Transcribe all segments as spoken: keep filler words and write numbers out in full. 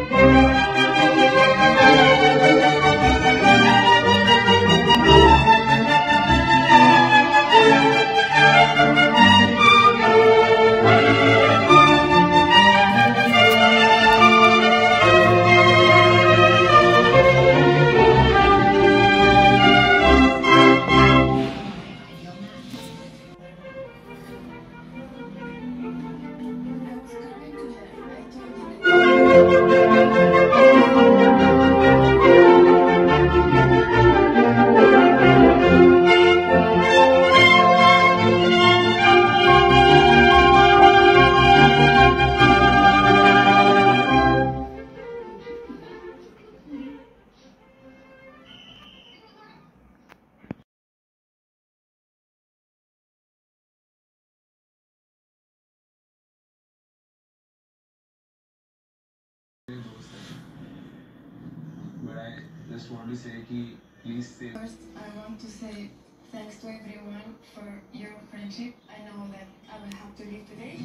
But I just want to say कि please say. First, I want to say thanks to everyone for your friendship. I know that I will have to leave today.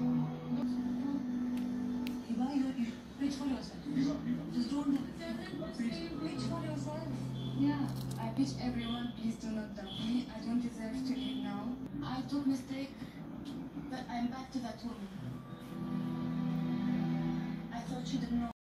Hiba, you, you pitch for yourself. Just don't do this. Pitch for yourself. Yeah, I pitch everyone. Please do not dump me. I don't deserve to leave now. I took mistake, but I'm back to that woman. I thought she didn't know.